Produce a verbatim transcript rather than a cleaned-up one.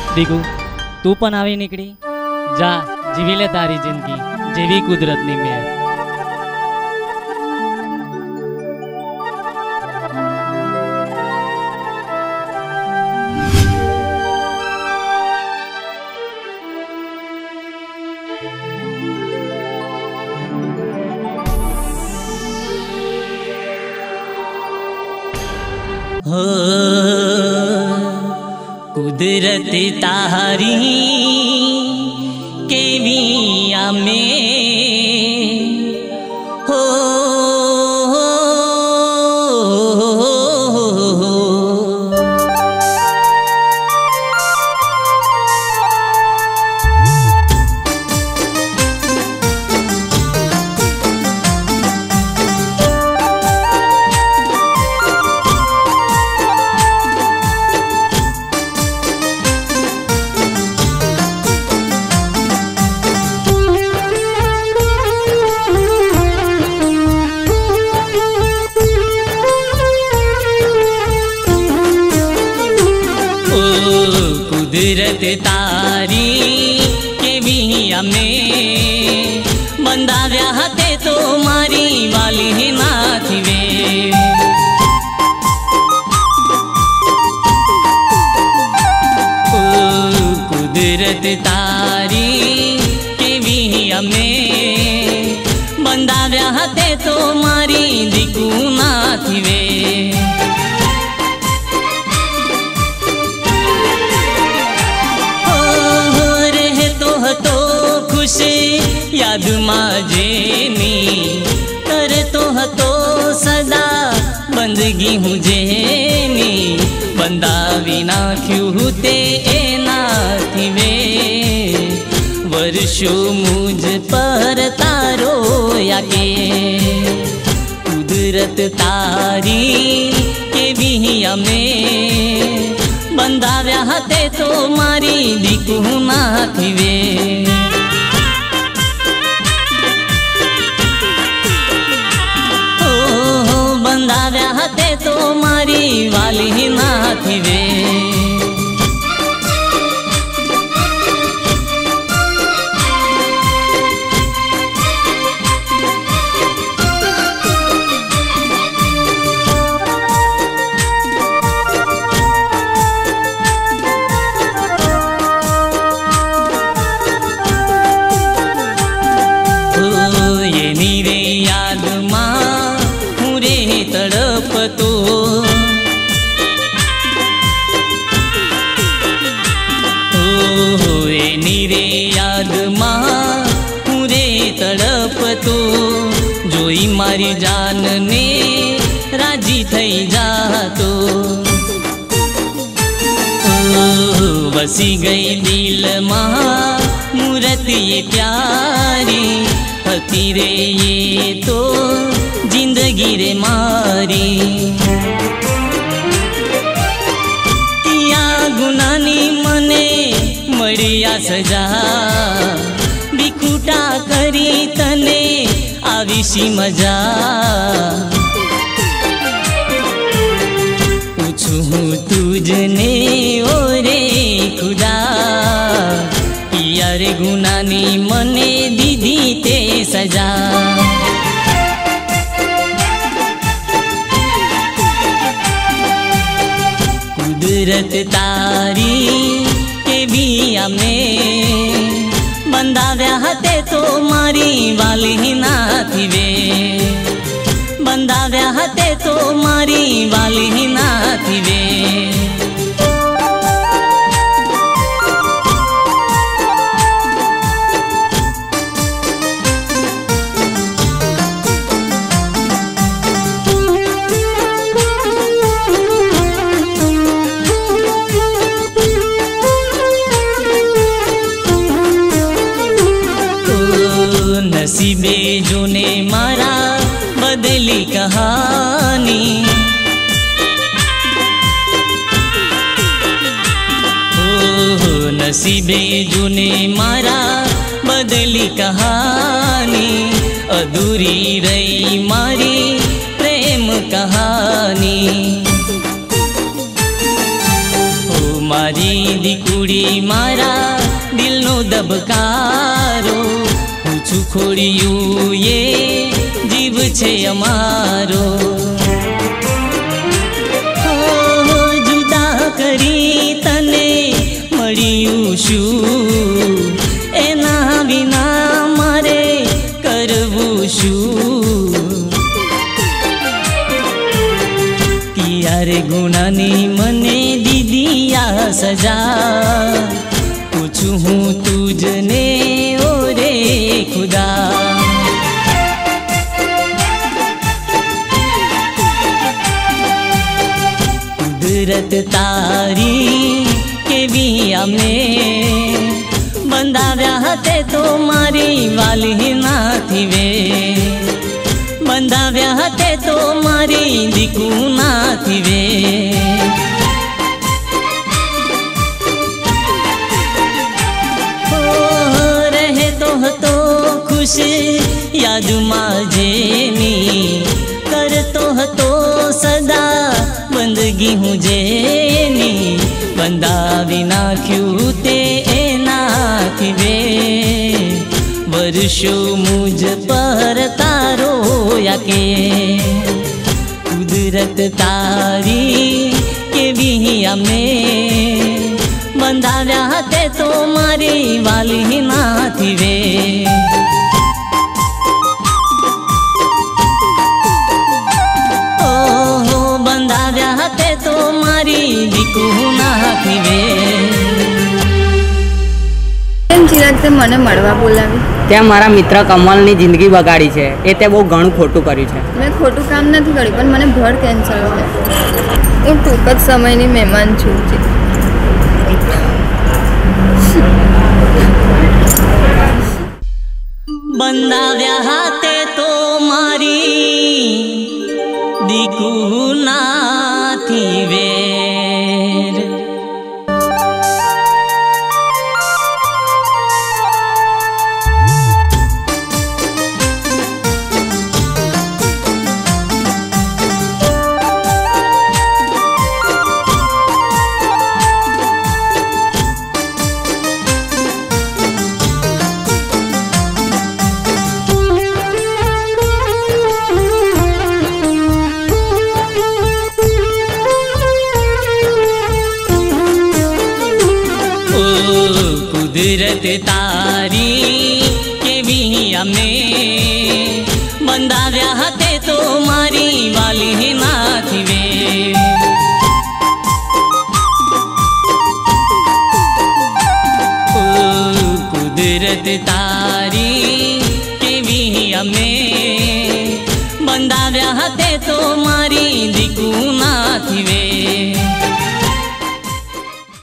દીકુ તું પણ આવી નીકળી જા જીવી લે તારી જિંદગી જેવી કુદરતની મેર। हो कुदरत तारी केवी आमे हो कुदरत तारी केवी अमे बंधाव्या हते तो मारी वाली नाथी वे ओ कुदरत तारी केवी अमे बंधाव्या हते तो मारी दीकू नाथी वे याद माजेनी करतो हतो सदा बंदगी हुजेनी बंदावी नाख्यु ते एनाथी वे वर्षो मुझ पर तारो याके कुदरत तारी केवी अमे बंधाव्या हते तो मारी दीकू नाथी वे बंधाव्या हते तो मारी वाली नाथी वे तड़पतो ओ एनी रे याद मां पूरे तड़पतो जोई मारी जान ने राजी थई जातो ओ वसी गई दिल मां मूरत ये प्यारी हती रे ये तो जिंदगी रे मारी किया गुनानी मने मळिया सजा बिकुटा करी तने आवीशी मजा पूछू हूँ तुझने ओरे खुदा किया रे गुनानी मने दीदी ते सजा कुदरत तारी केवी अमे बंधाव्या हते तो मारी वाली नाथी वे बंधाव्या हते तो मारी वाली नाथी वे नसीबे जो ने मारा बदली कहानी ओ नसीबे जो ने मारा बदली कहानी अधूरी रही मारी प्रेम कहानी ओ मारी દીકુડી મારા દિલનો દબકારો પૂછું ખોડિયું એ જીવ છે અમારો જુદા કરી તને મળ્યું શું એના વિના મારે કરવું શું ત્યારે ગુનાની મને દીદી આ સજા પૂછું હું તુજને ઓ રે ખુદા કુદરત તારી કેવી અમને બંધાવ્યા હતે તો મારી વાલી નાથી વે બંધાવ્યા હતે તો મારી દીકુ નાથી વે રહેતો હતો ખુશ યાદમાં જેની કરતો હતો સદા બંદગી હું જેની બંધાવી નાખ્યું તે એનાથી વે વર્ષો મુझ પર તારો યાકે કુદરત તારી કેવી અમને બંધાવ્યા હતે તો મારી વાલી નાથી વે ઓહો બંધાવ્યા હતે તો મારી દીકુ નાથી વે ચિરાગ તે મને મળવા બોલાવી ત્યાં મારા મિત્ર કમલની જિંદગી બગાડી છે એ તે બહુ ઘણું ખોટું કર્યું છે મેં ખોટું કામ નથી કર્યું પણ મને બ્લડ કેન્સર છે હું ટૂંક જ સમયની મહેમાન છું બંધાવ્યા હાથે તો મારી દીકુ નાથી વેર કુદરત તારી કેવી અમને બંધાવ્યા હતે તો મારી વાલી નાથી વે કુદરત તારી કેવી અમને બંધાવ્યા હતે તો મારી દીકુ નાથી વે